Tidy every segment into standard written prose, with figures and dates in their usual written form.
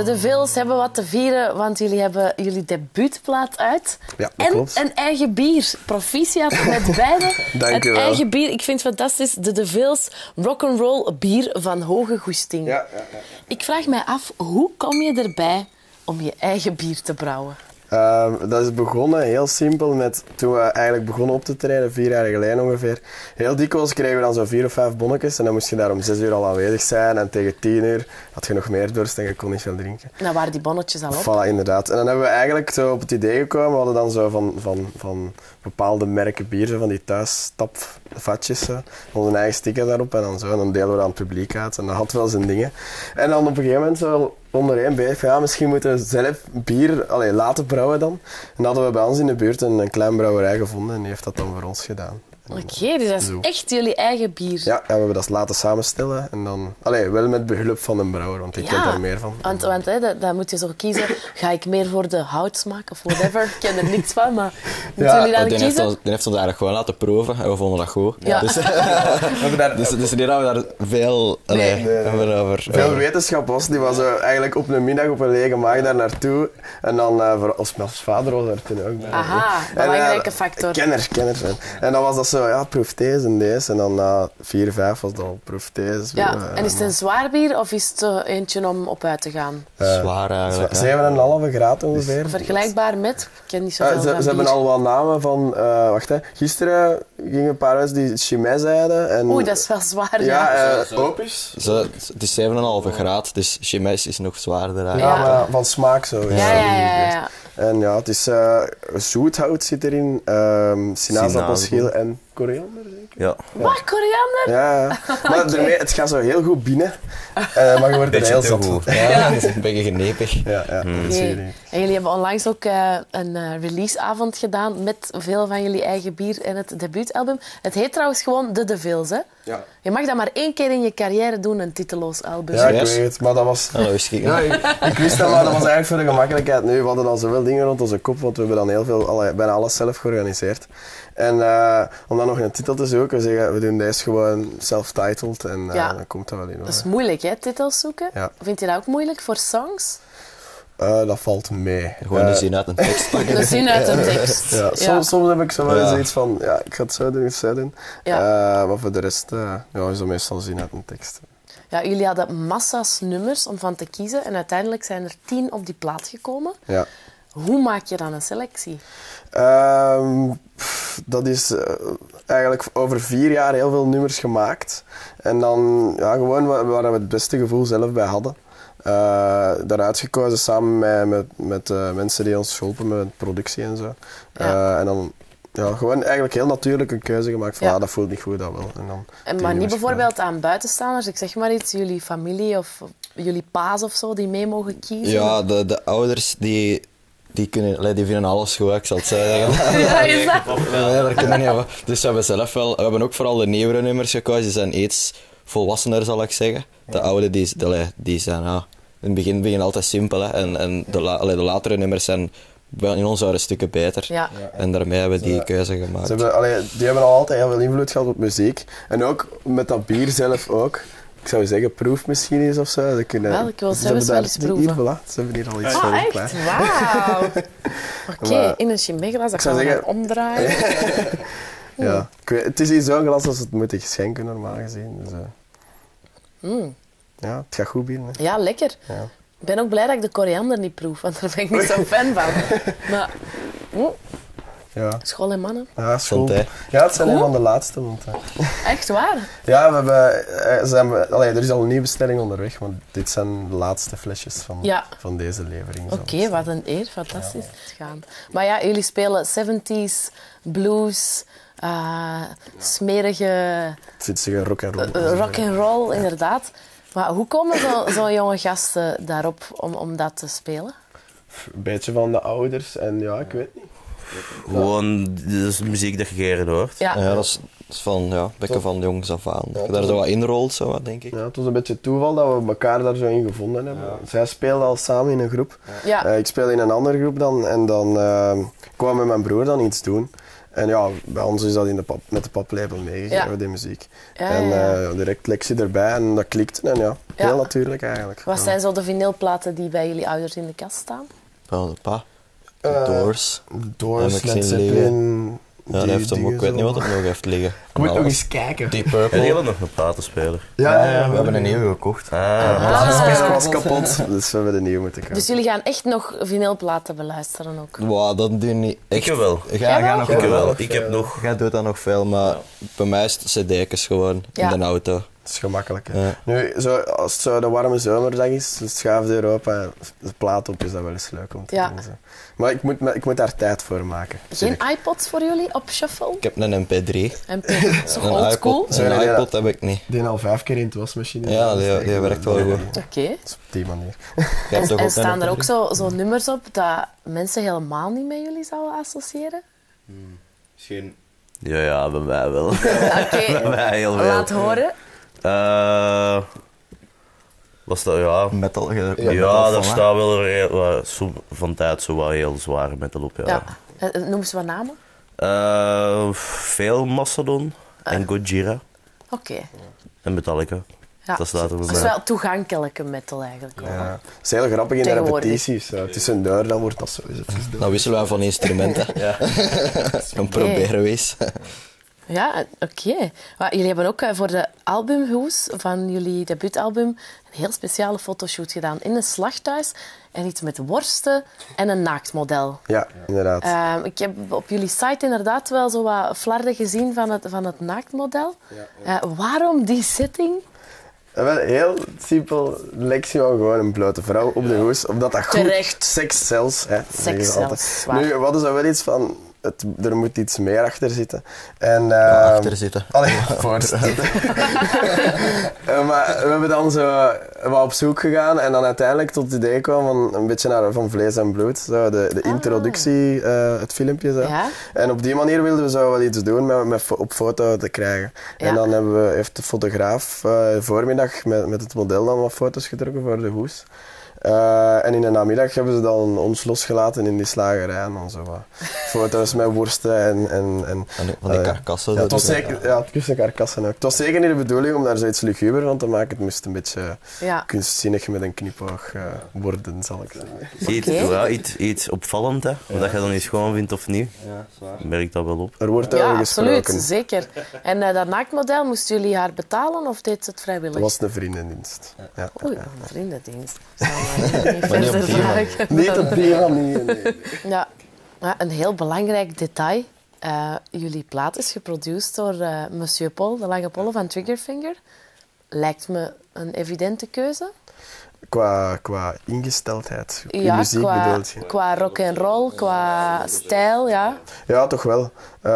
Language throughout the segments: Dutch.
De Devilles hebben wat te vieren, want jullie hebben jullie debuutplaat uit. Ja, dat en klopt. een eigen bier. Proficiat met beide. Dank je Het wel. eigen bier, ik vind het fantastisch. De Devilles Rock'n'Roll bier van hoge goesting. Ja. Ik vraag mij af, hoe kom je erbij om je eigen bier te brouwen? Dat is begonnen heel simpel met toen we eigenlijk begonnen op te treden, 4 jaar geleden ongeveer. Heel dikwijls kregen we dan zo 4 of 5 bonnetjes en dan moest je daar om 6 uur al aanwezig zijn en tegen 10 uur had je nog meer dorst en je kon niet veel drinken. Nou waren die bonnetjes al op. Voilà, inderdaad. En dan hebben we eigenlijk zo op het idee gekomen, we hadden dan zo van bepaalde merken bier, zo van die thuisstapvatjes, zo. Onze eigen sticker daarop en dan zo. En dan delen we dat aan het publiek uit en dat had wel zijn dingen. En dan op een gegeven moment zo onder één bezig van ja, misschien moeten we zelf bier laten brouwen dan. En dan hadden we bij ons in de buurt een klein brouwerij gevonden en die heeft dat dan voor ons gedaan. Oké, dus dat is Zo. echt jullie eigen bier. Ja, en we hebben dat laten samenstellen en dan... wel met behulp van een brouwer, want ik ken daar meer van. Want hè, dat moet je zo kiezen. Ga ik meer voor de houtsmaak of whatever? Ik ken er niks van, maar moeten jullie dan Die kiezen? heeft ons eigenlijk gewoon laten proeven en we vonden dat goed. Ja. Dus, dus niet dat we daar veel over... Veel wetenschap was, die was eigenlijk op een middag op een lege maag daar naartoe. En dan, voor ons vader was daar toen ook bij. Aha, belangrijke factor. Kenners. En dan was dat zo, ja, proef deze en deze. En dan na 4, 5 was dat al, proef deze. Ja, en is het een zwaar bier of is het eentje om op uit te gaan? Zwaar eigenlijk. 7,5 graden ongeveer. Vergelijkbaar met? Ik ken niet zoveel van Ze hebben bier. al wel namen van... wacht, hè. Gisteren gingen een paar uit die Chimay zeiden. En, Oei, dat is wel zwaar. Ja. ja, Opus. Het is 7,5 graad, dus Chimay is nog zwaarder eigenlijk. Ja, maar van smaak zo. Ja. En ja, het is zoethout zit erin, sinaasappelschil en koriander, denk ik. Ja. Wat, koriander? Ja, maar daarmee, het gaat zo heel goed binnen, maar je wordt er Beetje heel te zat goed. van. Ja, het is een beetje genepig. Ja, dat zie je niet. En jullie hebben onlangs ook een releaseavond gedaan met veel van jullie eigen bier en het debuutalbum. Het heet trouwens gewoon De Devilles, hè? Ja. Je mag dat maar 1 keer in je carrière doen, een titeloos album. Ja, ik Serieus? weet het, maar dat was... Dat wist ik niet. Ja, ik wist dat, maar dat was eigenlijk voor de gemakkelijkheid. Nu, we hadden al zoveel dingen rond onze kop, want we hebben dan heel veel, bijna alles zelf georganiseerd. En om dan nog een titel te zoeken, we zeggen, we doen deze gewoon self-titled en dan komt dat wel in. Dat is moeilijk, hè, titels zoeken. Ja. Vind je dat ook moeilijk voor songs? Dat valt mee. Gewoon een zin uit een tekst pakken. De zin uit een tekst. Ja, soms heb ik zo wel eens zoiets van, ja, ik ga het zo doen of zo doen. Ja. Maar voor de rest is dat meestal zin uit een tekst. Ja, jullie hadden massa's nummers om van te kiezen en uiteindelijk zijn er 10 op die plaat gekomen. Ja. Hoe maak je dan een selectie? Dat is eigenlijk over 4 jaar heel veel nummers gemaakt. En dan gewoon waar we het beste gevoel zelf bij hadden. Daaruit gekozen samen met mensen die ons hielpen met productie en zo. Ja. En dan gewoon eigenlijk heel natuurlijk een keuze gemaakt van dat voelt niet goed, dat wel. En dan Maar nummers niet bijvoorbeeld aan buitenstaanders, ik zeg maar iets, jullie familie of jullie paas of zo, die mee mogen kiezen? Ja, de ouders die vinden alles goed, ik zal het zeggen. Ja, is dat? Nee, daar kunnen we niet over. Dus we hebben zelf wel... We hebben ook vooral de nieuwere nummers gekozen. Die zijn iets volwassener, zal ik zeggen. De oude, die zijn... in het begin beginnen altijd simpel. Hè. En de latere nummers zijn in onze oren stukken beter. Ja. En daarmee hebben we die keuze gemaakt. Die hebben al altijd heel veel invloed gehad op muziek. En ook met dat bier zelf ook. Ik zou zeggen, proef misschien eens of zo. Wel, ik wil zelfs wel eens proeven. Hier, voilà, ze hebben hier al iets voor klaar. Echt? Wauw. Oké, Maar- in een chimay-glas, dat gaan zou we zeggen- dan omdraaien. Ja. Het is hier zo'n glas als het moet schenken, normaal gezien. Dus, ja, het gaat goed binnen. Hè. Ja, lekker. Ja. Ik ben ook blij dat ik de koriander niet proef, want daar ben ik niet zo fan van. Maar, Ja, school en mannen. ja, school. Santé. Ja, het zijn een van de laatste. Want, Echt waar? ja, we hebben, er is al een nieuwe bestelling onderweg, maar dit zijn de laatste flesjes van deze levering. Oké, wat een eer. Fantastisch. Gaan. Maar ja, jullie spelen 70s, blues, smerige Zwitserse rock and roll. rock and roll, inderdaad. Maar hoe komen zo'n jonge gasten daarop om dat te spelen? Een beetje van de ouders en ja, ik weet niet. Gewoon, dat is muziek dat je geren hoort. Ja. Ja, dat is van bekken van jongs af aan. Dat je daar zo wat inrolt, zo wat, denk ik. Ja, het was een beetje toeval dat we elkaar daar zo in gevonden hebben. Zij speelden al samen in een groep. Ja. Ik speelde in een andere groep dan en dan kwam met mijn broer dan iets doen. En ja, bij ons is dat met de paplepel meegegeven, die muziek. En direct lectie erbij en dat klikte. En ja, heel natuurlijk eigenlijk. Wat zijn zo de vinylplaten die bij jullie ouders in de kast staan? Doors. Doors, Led Zeppelin. Ja, dat heeft hem ook. Ik weet niet wat het nog heeft liggen. Ik moet nog eens kijken. Deep En Purple. die hebben nog een platenspeler. Ja, We hebben een nieuwe gekocht. de was kapot, dus we hebben de nieuwe moeten kopen. Dus jullie gaan echt nog vinylplaten beluisteren ook? Wow, dat doe je niet echt. Ik wel. Ga nog Ik wel. wel. Ik heb nog... Jij doet dat nog veel, maar bij mij is het cd'tjes gewoon in de auto. Het is gemakkelijk. Ja. Nu, als het zo de warme zomerdag is, dus schuif de Europa, de plaat op, is dat wel eens leuk om te doen. Zo. Maar ik moet daar tijd voor maken. Geen iPods voor jullie op shuffle? Ik heb een MP3. Zo old school? Een iPod heb ik niet. Die al 5 keer in de wasmachine. Ja, die werkt wel goed. Oké. Dus op die manier. En staan er ook zo nummers op dat mensen helemaal niet met jullie zouden associëren? Misschien. Ja, bij mij wel. Oké, Bij mij heel veel. laat horen. Was dat, ja... Metal. Ja, daar staat wel van tijd zo wat heel zware metal op, ja. Noem eens wat namen. Veel Mastodon en Gojira Oké. en Metallica. Ja. Dat staat er bij Dat is mij. wel toegankelijke metal eigenlijk wel. Ja. Het is heel grappig in de Tegenwoordig. repetities. Tussendoor, dan wordt dat zo. Dan wisselen we van instrumenten. Dan proberen we eens. Ja, oké. Maar jullie hebben ook voor de albumhoes van jullie debuutalbum een heel speciale fotoshoot gedaan in een slachthuis. En iets met worsten en een naaktmodel. Ja, inderdaad. Ik heb op jullie site inderdaad wel zo wat flarden gezien van het naaktmodel. Waarom die setting? Wel, heel simpel, lectie van gewoon een blote vrouw op de hoes, omdat dat goed... Terecht. Seks zelfs, hè. zeggen ze altijd. zelfs, waar. Nu, wat is er wel iets van... er moet iets meer achter zitten. En, Achter zitten. Allee, voor zitten. Maar we hebben dan zo wat op zoek gegaan en dan uiteindelijk tot het idee kwam van een beetje naar van vlees en bloed. Zo, de introductie, het filmpje. Zo. Ja. En op die manier wilden we zo wel iets doen met op foto te krijgen. Ja. En dan heeft de fotograaf voormiddag met het model dan wat foto's getrokken voor de hoes. En in de namiddag hebben ze dan ons losgelaten in die slagerij en dan zo wat foto's met worsten en Van die karkassen. ja, het was zeker, het kussen karkassen ook. Het was zeker niet de bedoeling om daar zoiets luguber van te maken. Het moest een beetje kunstzinnig met een knipoog worden, zal ik zeggen. Iets opvallend, hè. Of dat je dan eens gewoon vindt of niet. Ja, zwaar. Merk dat wel op. Er wordt Ja, over gesproken. absoluut. Zeker. En dat naaktmodel, moesten jullie haar betalen of deed ze het vrijwillig? Dat was een vriendendienst. Ja. Oei, een vriendendienst. Zal maar niet Maar niet op verder die manier. vragen. Niet op die manier, nee. Ja, een heel belangrijk detail. Jullie plaat is geproduceerd door Monsieur Paul, de Lange Polle van Triggerfinger. Lijkt me een evidente keuze. Qua ingesteldheid. In muziek bedoelt je. qua rock and roll, qua stijl, ja. Ja, toch wel.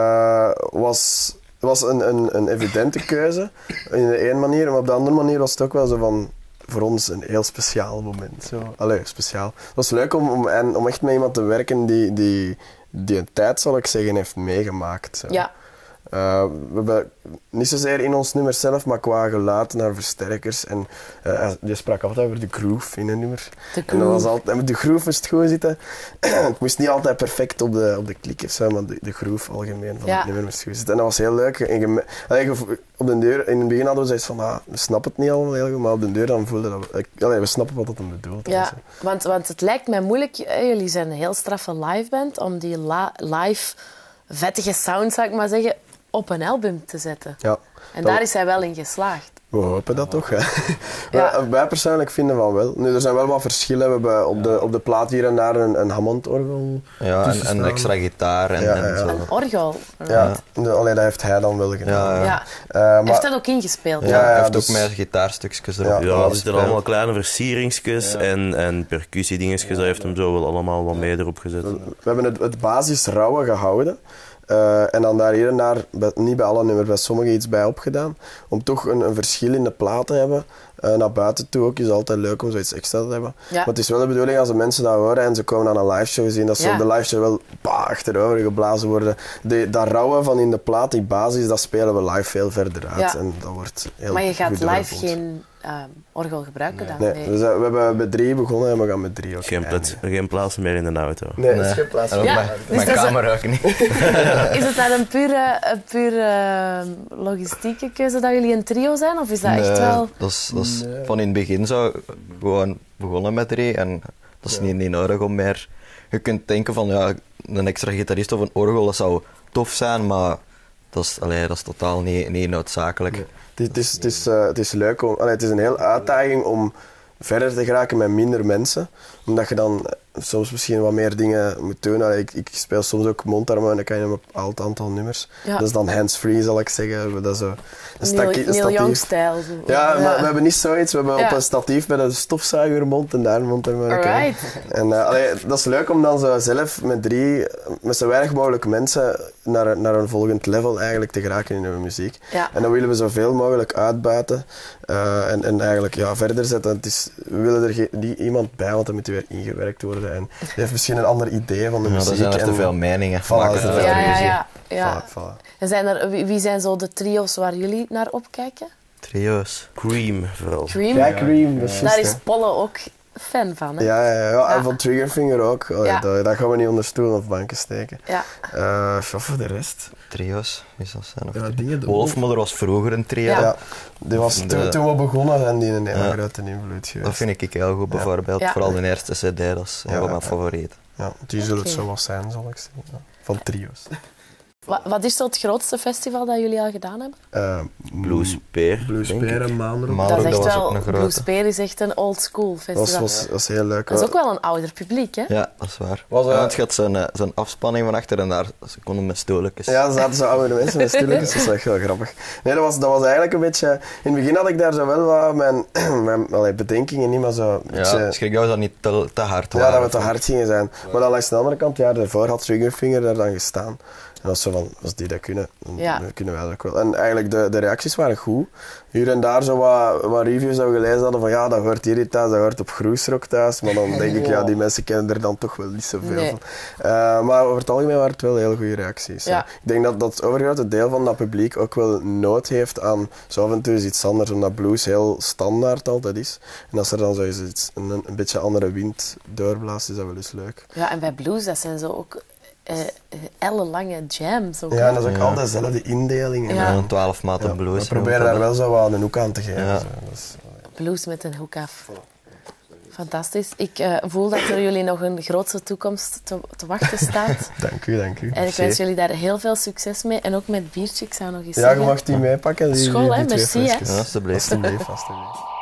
Was een evidente keuze in de ene manier, maar op de andere manier was het ook wel zo van voor ons een heel speciaal moment. Zo. Allee, speciaal. Het was leuk om echt met iemand te werken die een tijd, zal ik zeggen, heeft meegemaakt. Zo. Ja. We hebben niet zozeer in ons nummer zelf, maar qua geluid naar versterkers. En je sprak altijd over de groove in een nummer. En dat was altijd, de groove moest goed zitten. Het moest niet altijd perfect op de klik of zo, maar de groove algemeen van het nummer moest goed zitten. En dat was heel leuk. En op de deur, in het begin hadden we zoiets van, we snappen het niet allemaal heel goed, maar op de deur dan voelde dat we snappen wat dat hem bedoelt. Ja, want het lijkt mij moeilijk, jullie zijn een heel straffe liveband, om die live vettige sound, zou ik maar zeggen, op een album te zetten. Ja. En daar is hij wel in geslaagd. We hopen dat toch, hè. Ja. Wij persoonlijk vinden van wel. Nu, er zijn wel wat verschillen. We hebben op de plaat hier en daar een Hammond-orgel. Ja, en een extra gitaar en zo. Een orgel. Ja, alleen dat heeft hij dan wel gedaan. Ja. Maar Heeft dat ook ingespeeld? Hij heeft dus- ook meer gitaarstukjes erop. Ja, er zitten allemaal kleine versieringsjes en percussiedingetjes. Dat heeft hem zo wel allemaal wat mee erop gezet. We hebben het basis rauwe gehouden. En dan daar hier en daar, niet bij alle nummers, bij sommige iets bij opgedaan. Om toch een verschil in de plaat te hebben. Naar buiten toe ook is het altijd leuk om zoiets extra te hebben. Ja. Maar het is wel de bedoeling als de mensen dat horen en ze komen aan een liveshow zien, dat ze op de liveshow wel achterover geblazen worden. Dat rauwe van in de plaat, die basis, dat spelen we live veel verder uit. Ja. En dat wordt heel Maar je gaat goed live doorgevoeld. geen orgel gebruiken dan? Nee, dus, we hebben met 3 begonnen en we gaan met 3 ook Geen plaats meer in de auto. Nee, er is geen plaats En ook meer. Ja, mijn dus dat is- kamer ook niet. Is het dan een pure logistieke keuze dat jullie een trio zijn? Of is dat echt wel... Dat is van in het begin zo gewoon begonnen met 3 en dat is niet nodig om meer... Je kunt denken van ja, een extra gitarist of een orgel, dat zou tof zijn, maar dat is totaal niet noodzakelijk. Het is leuk het is een hele uitdaging om verder te geraken met minder mensen. Omdat je dan soms misschien wat meer dingen moet doen. Ik speel soms ook mondharmonica in een bepaald aantal nummers. Ja. Dat is dan hands-free, zal ik zeggen. Dat is zo een Neil Young-stijl. Ja, maar we hebben niet zoiets. We hebben Ja. op een statief met een stofzuigermond en daar een mondharmonica. Alright. En dat is leuk om dan zo zelf met zo weinig mogelijk mensen naar een volgend level eigenlijk te geraken in hun muziek. Ja. En dan willen we zoveel mogelijk uitbuiten en eigenlijk verder zetten. We willen er niet iemand bij, want dan moet hij weer ingewerkt worden. En die heeft misschien een ander idee van de Ja, muziek. er zijn er te en- veel meningen. Voilà, Maken er te zijn veel er ruzie. Ja. Voilà. En wie zijn zo de trio's waar jullie naar opkijken? Trio's. Cream vooral. Cream? Ja, Cream, dat is Daar juist, is Polle ook fan van, hè? Ja, en van Triggerfinger ook. Ja. Dat gaan we niet onder stoelen of banken steken. Ja. Voor de rest. Trio's, wie zal zijn? Ja, dingen doen. Wolfmother was vroeger een trio. Ja. Ja, die was toen we begonnen zijn die een hele Ja. grote invloed geweest. Dat vind ik heel goed, bijvoorbeeld. Ja. Vooral de eerste CD, dat is een van mijn favorieten. Ja, die zullen het Oké. zo wel zijn, zal ik zeggen. Ja. Van trio's. Wat is zo het grootste festival dat jullie al gedaan hebben? Bluespeer. Bluespeer en Maandrop. Maar- Dat is dat echt was wel... ook een grote. Blue Spear is echt een old school Dat festival. was heel leuk. Dat is ook wel een ouder publiek, hè? Ja, dat is waar. Was, Want je had zijn afspanning van achter en daar ze konden met stoeltjes. Ja, er zaten zo oude mensen met stilletjes, dat is echt heel grappig. Nee, dat was eigenlijk een beetje... In het begin had ik daar zo wel wat mijn bedenkingen, niet maar zo... Ja, schrik jou dat niet te hard Ja, waren. dat we te hard gingen zijn. Maar dan langs de andere kant, ja, daarvoor had Triggerfinger daar dan gestaan. En dat is zo van, als die dat kunnen, Ja. dan kunnen wij dat ook wel. En eigenlijk, de reacties waren goed. Hier en daar zo wat reviews dat we gelezen hadden van, ja, dat hoort hier niet thuis, dat hoort op Groesrock thuis. Maar dan denk ik, ja, die mensen kennen er dan toch wel niet zoveel Nee. van. Maar over het algemeen waren het wel heel goede reacties. Ja. Ik denk dat het overgrote deel van dat publiek ook wel nood heeft aan zo af en toe is iets anders, omdat blues heel standaard altijd is. En als er dan zo iets, een beetje andere wind doorblaast, is dat wel eens leuk. Ja, en bij blues, dat zijn zo ook ellenlange jams. Ook, Ja, hè? en dat is ook altijd dezelfde indeling. En Ja. Een 12 maten ja, blues. we proberen daar wel zo wat een hoek aan te geven. Ja. Zo. Dat is- Blues met een hoek af. Fantastisch. Ik voel dat er jullie nog een grootste toekomst te wachten staat. Dank u, dank u. En ik wens jullie daar heel veel succes mee. En ook met biertje, ik zou nog eens Ja, je zeggen. mag die meepakken. Die School, hè? twee Merci, hè. flesjes. Ja, alsjeblieft. Alsjeblieft, alsjeblieft.